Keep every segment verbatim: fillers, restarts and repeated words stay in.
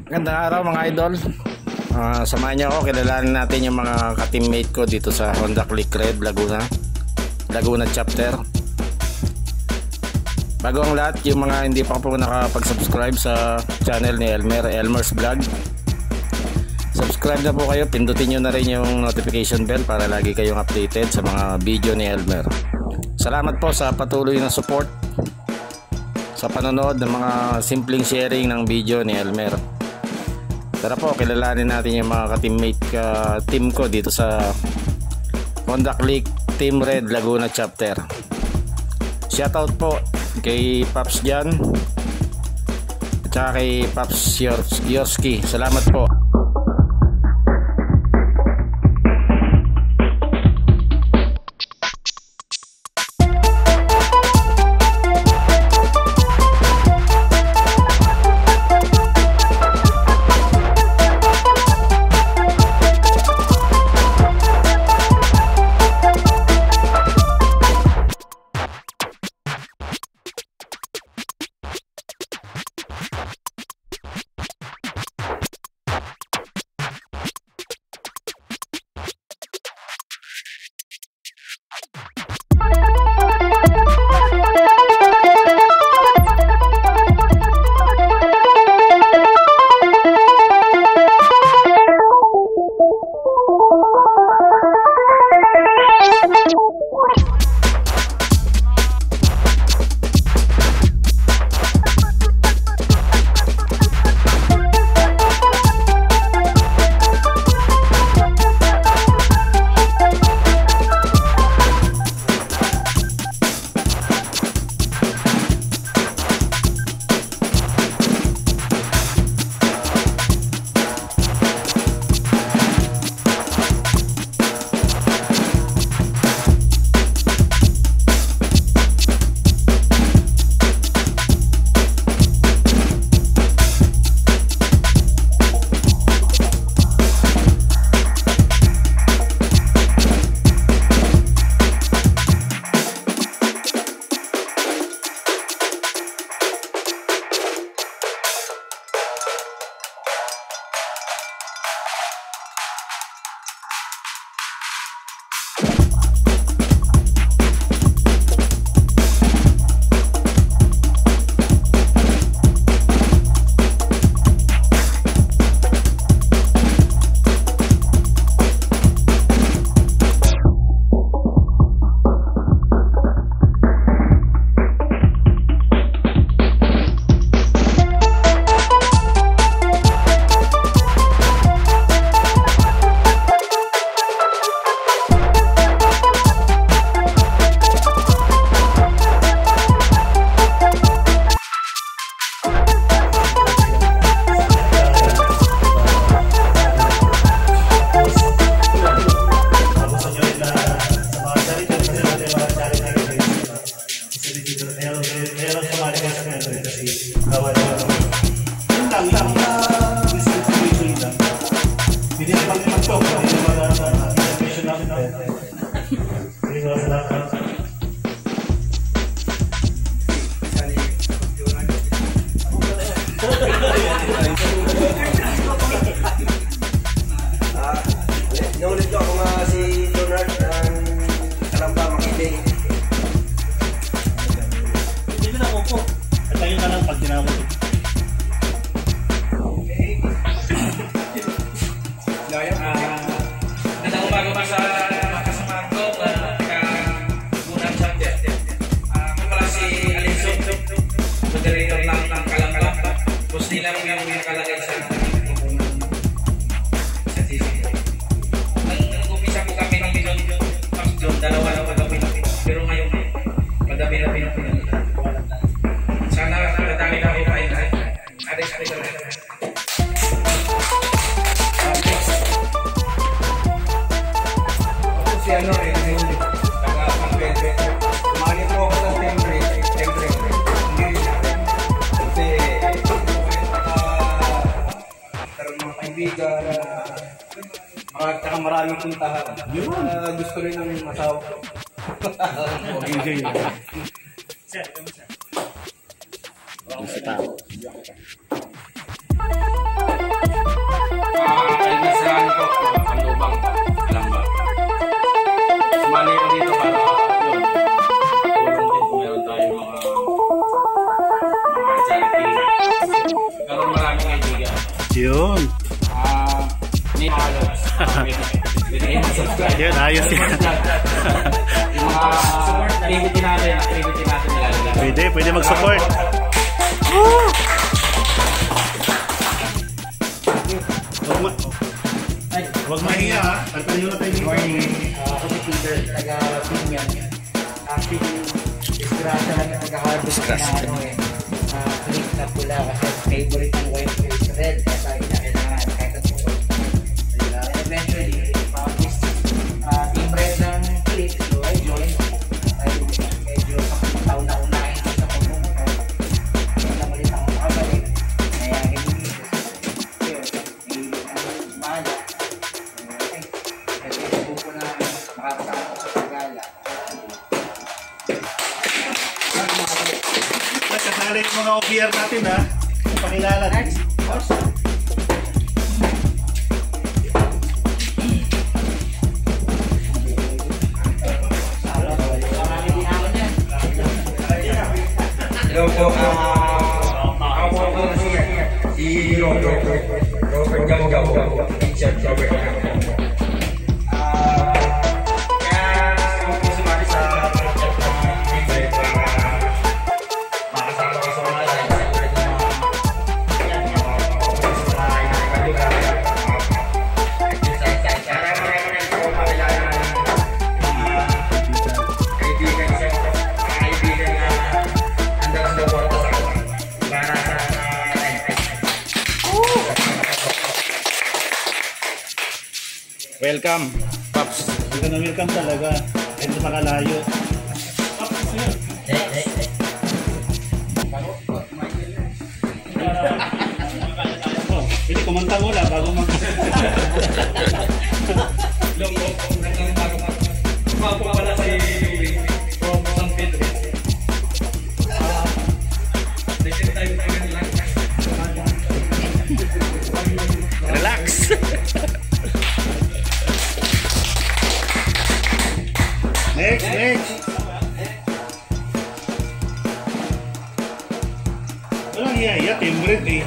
Magandang araw mga idol. Uh, samahan niyo ako, kilalanin natin yung mga ka-teammate ko dito sa Honda Click Red Laguna Laguna chapter. Bago ang lahat, yung mga hindi pa po nakapag-subscribe sa channel ni Elmer, Elmer's Vlog, subscribe na po kayo, pindutin nyo na rin yung notification bell para lagi kayong updated sa mga video ni Elmer. Salamat po sa patuloy na support sa panonood ng mga simpleng sharing ng video ni Elmer. Tara po, kilalanin natin yung mga ka-teammate ka, team ko dito sa Honda Click Team Red Laguna chapter. Shoutout po kay Paps Jan at saka kay Paps Yorski. Salamat po. Naulit ko ako nga si Leonard ng Kalamba, Makibig. Hindi mo na ako po. At tayo na lang pag ginamot. Okay. Magandang umaga pa sa mga kasamahan ko, taga-Gunang chapter. Ako pala si Alinso, moderator ng Kalamba. Gusto nila mo yung nakalagay sa sa T V. Nag-umpisa po kami ng video, dalawa na madami na, pero ngayon madami na pinapinag. Sana madami na po kayo. Adik-adik na rin. Si ano eh, si Uli. Taga-Pagpete. Umani po ako sa Tembre. Tembre. Hindi rin natin. Kasi, karoon mga kaibigan, mga tsaka maraming puntahan. Uh, gusto rin ng masawa ko. Enjoy na. Sir, ito mo sir. Isa tao. subscribe. Yun, ayos yan. Yung mga activity natin, activity natin nilalagay. Pwede, pwede mag-support. Huwag ma... Huwag mahiya ha. Tagtan nyo na tayo dito. Morning. Ako si Peter, taga-Pinyan. Actually, disgrasya lang yung nag-harvest na ano eh. Click na pula kasi favorite yung white is red. Kaya sabi na kailangan kahit ang pula. And eventually, uh, team red ng click. So I joined. Dahil medyo sa taon na unahin ko sa pumunta. Kaya lang ulit ako makabalik. Kaya hindi ko. Kaya hindi ko mahala. Kasali yung mga O P R natin ha. Pakilala. Next. Hello po. Ako po po si Robert. Robert Gamogaw. Teacher Robert Gamogaw. Welcome, Pops. Hindi ka na welcome talaga. Hindi makalayo. Pops, yun. Oh, pwede kumanta mula bago mag... Bago pala si San Pedro. Second time na yun lang. Relax. Next, next. Walang iya-iya, team red eh.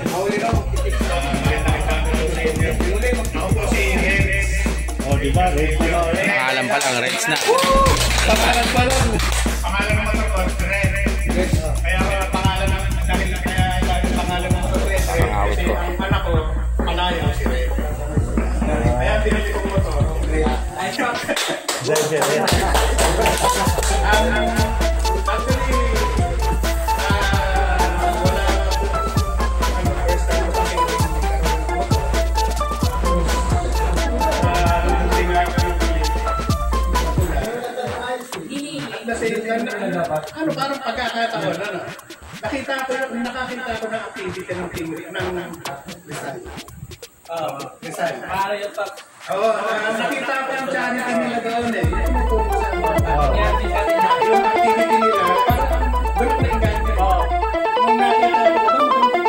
Ako po si Rex. O, diba? Rex. Pangalan pa lang, Reds na. Pangalan pa lang. Pangalan naman ito, Rex. Kaya kaya pangalan naman, dahil na kaya dahil pangalan naman ito, Rex. Ang anak ko, Malaya si Rex. Kaya pinili ko mo ito. Ay, stop. Actually, ano parang pagkakataon ano? Nakita ko yung nakakita ko ng activity ng team ng Rizal. Ah, Rizal. Para yung pag Oo, nakita ko yung charity nila doon eh. Yung activity nila, parang doon na ingat ko. Nung nakita ko doon,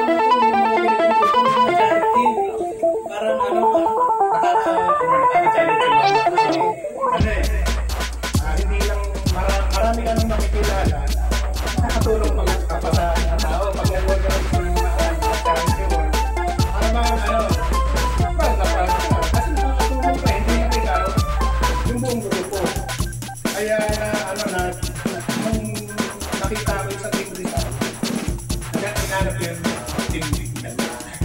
charity, parang ano, nakaka-challenge sila. Ano eh, hindi lang, marami ka nang makikilala, nakakatulong mga kapasahan ng tao. Pag nag-organize ng mga charity mo, para mga ano, parang napag yung buong grupo. Kaya na ano na nung nakita ko sa team Rizal, nagkakinanap yun team Rizal.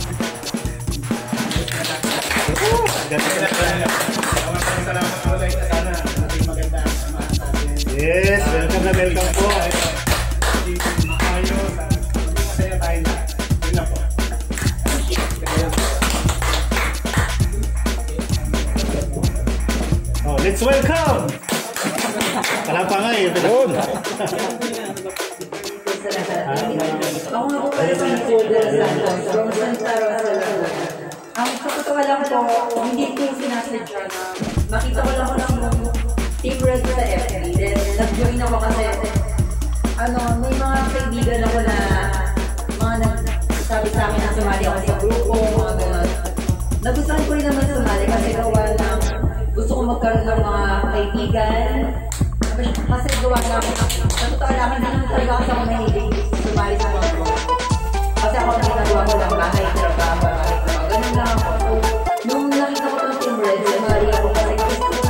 Maraming salamat po ulit. Sana natin maganda ang samahan natin. Yes, welcome na welcome po. Ayos, maging masaya tayo na. Yun na po. Oh, let's welcome! Palapangay. Yun. Ako nga po pala sa Nicola Santos from Santa Rosa. Ang sa totoo lang po, hindi ko sinasadya na makita ko lang ko lang yung Team Red sa F B. Then nag-join ako kasi ano, may mga kaibigan ako na mga nagsabi sa akin na sumali ako sa grupo, mga gano'n. Nagustuhan ko rin naman sumali kasi gawa ng gusto ko magkaroon ng mga kaibigan. Kasi gawa na ako. Sa totoo lang, hindi naman talaga kasi ako mahilig sumali sa mga grupo. Kasi ako ang ginagawa ko lang bahay, trabaho, bahay, trabaho. Ganun lang ako. So, nung nakita ko ng Team Red, sumali ako kasi gusto ko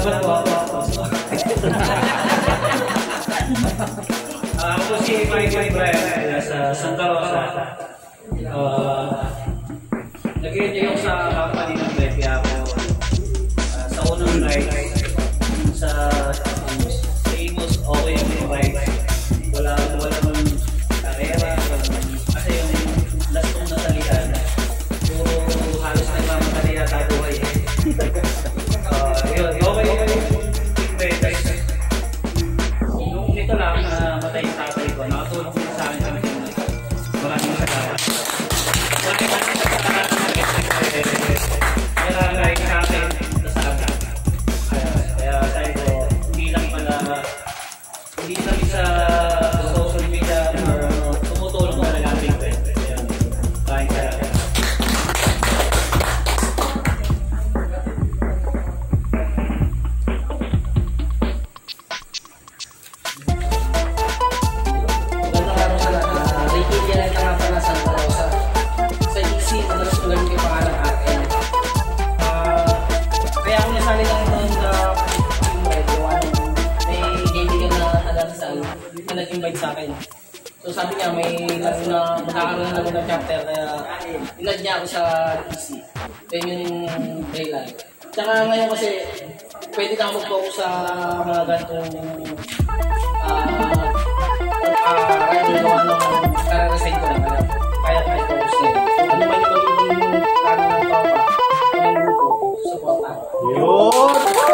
Salamat po. Ah, ako si Mike Brian sa Santa Rosa. Uh, Nag-enjoy ako sa company ng Red, kaya ako uh, sa unang ride sa famous okay yung ride. Wala wala mang karera, kasi yung last kong nasalihan, puro halos nagmamadali yata buhay. Uh, yun, okay okay yung Red. Nung nito lang na matay yung tatay ko, nakatulong ko sa akin kami din. Maraming salamat. Maraming maraming salamat. Kaya like natin sa akin. Kaya tayo ko, hindi lang pala, hindi lang sa social media or tumutulong na lang ating friend. Maraming salamat. Nag-invite sa akin. So sabi niya may laro na magkakaroon na ng chapter kaya inad niya ako sa D C. Then yung daylight. Tsaka ngayon kasi pwede na mag-focus sa mga ganitong ah ah riding gawa ng kararasin ko lang. Kaya kaya focus na yun. Ano man yung magiging plano ng tropa ng grupo, supportan. Yun!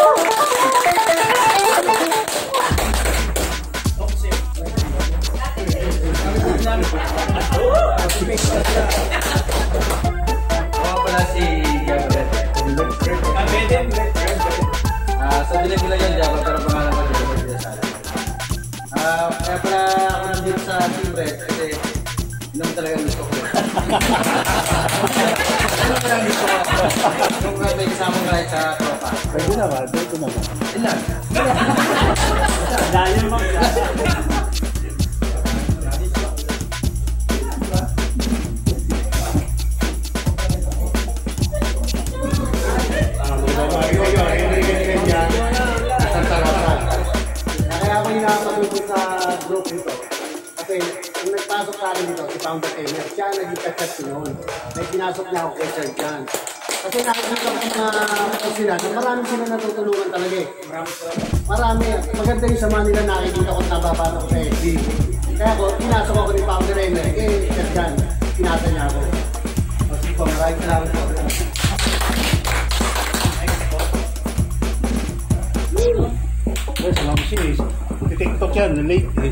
Ako pala si Gabriel. Ah, sa dilim nila yan, Java, pero pangalan ko dito dito sa akin. Ah, kaya pala ako nandito sa Team Red kasi inom talaga gusto ko. Ano pala gusto ko? Nung may kasamang kahit sa tropa. Pwede naman, pwede naman. Ilan? Dahil mo. Kasi kung nagpasok sa akin dito, si Founder Emer, siya naging kachat ko noon. May pinasok niya ako kay Sir John. Kasi nakikita ko na sila, na marami sila natutulungan talaga eh. Marami. Maganda yung sama nila nakikita ko at nababasa ko sa F B. Kaya ako, pinasok ako ni Founder Emer, kay Sir John, pinasa niya ako. O sige po, maraming salamat po. Yes, lang si TikTok yan, late eh.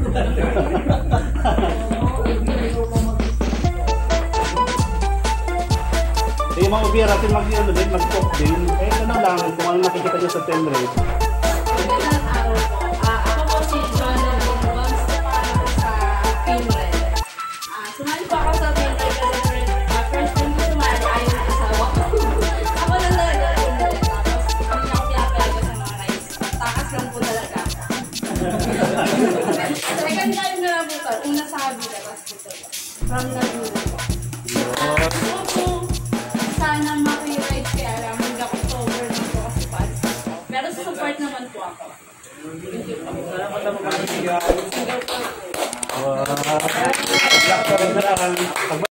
Eh, mga ubira natin mag-ano din, mag-talk din. Eh, ano lang, kung ano nakikita nyo sa ten red. Magandang araw po. Ah, ako po si John Longong sa sa Team Red. Ah, sumali po ako sa Team Red kasi uh, first time ko sumali ayaw ng asawa ko. Ako lang talaga Team Red. Tapos kami ako pinapalaga sa mga rides. Takas lang po talaga. Second time na lang po ito. Una sa Habila. From Laguna po. Sana maki-ride kaya lang mag-October na po kasi paalis ako. Pero support naman po ako. Thank you po. Salamat na mga kaibigan. Wow. Black ka rin na lang.